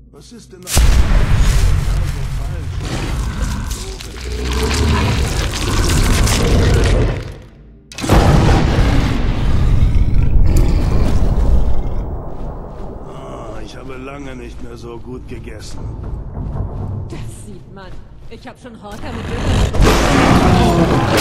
Was ist denn so ich habe lange nicht mehr so gut gegessen. Das sieht man. Ich habe schon Horker mit Döner.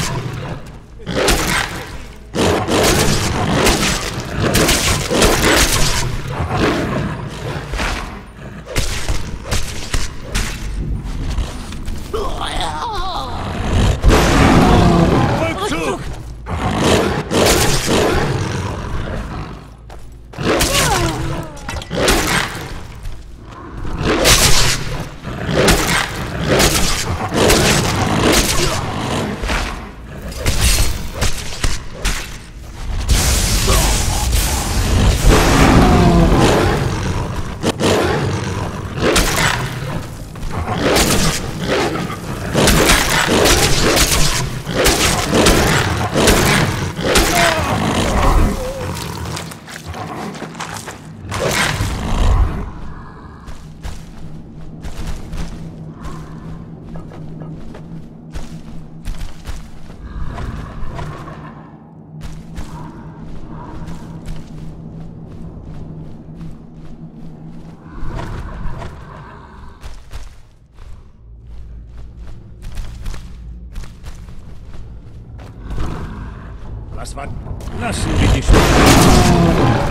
Was war? Lassen wir die Schuld.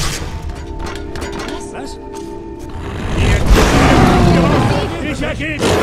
Was? Sicher geht!